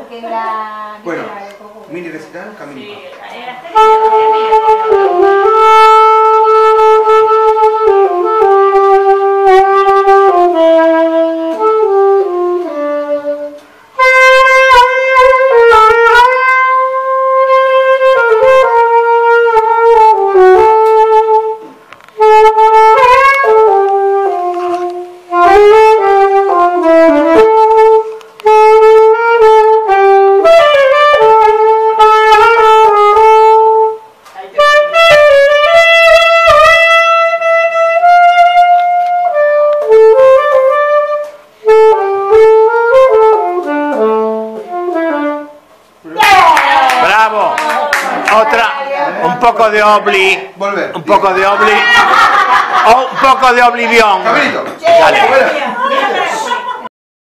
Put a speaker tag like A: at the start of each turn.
A: porque la...
B: Bueno, mini recital, Camino.
A: Sí,
C: Bravo. Otra, un poco de obli.
B: Volver.
C: Un poco de obli. O un poco de oblivión.
B: Cabrito.
C: Dale.